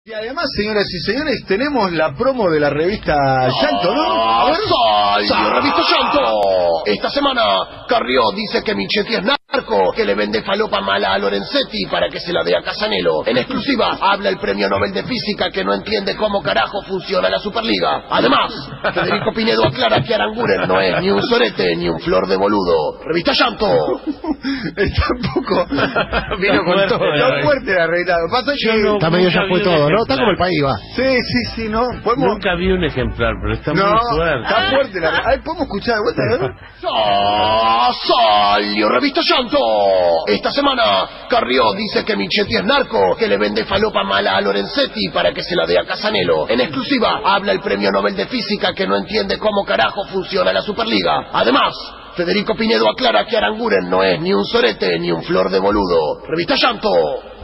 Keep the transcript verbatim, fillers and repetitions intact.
Y además, señoras y señores, tenemos la promo de la revista Llanto, ¿no? A ver, ¡Sal! ¡La revista Llanto! Esta semana, Carrió dice que Michetti es narco, que le vende falopa mala a Lorenzetti para que se la dé a Casanelo. En exclusiva, habla el premio Nobel de Física que no entiende cómo carajo funciona la Superliga. Además, Federico Pinedo aclara que Aranguren no es ni un sorete ni un flor de boludo. Revista Llanto. Está un poco... Vino con todo. Está fuerte la revista. Lo que pasa es que... No, Está medio ya fue todo, ¿no? Está como el país, va. Sí, sí, sí, ¿no? ¿Podemos...? Nunca vi un ejemplar, pero está No, muy fuerte. está fuerte la revista. ¿Podemos escuchar de vuelta, no? ¡Ah, salió Revista Llanto! Esta semana, Carrió dice que Michetti es narco, que le vende falopa mala a Lorenzetti para que se la dé a Casanelo. En exclusiva, habla el premio Nobel de Física que no entiende cómo carajo funciona la Superliga. Además, Federico Pinedo aclara que Aranguren no es ni un sorete ni un flor de boludo. Revista Llanto.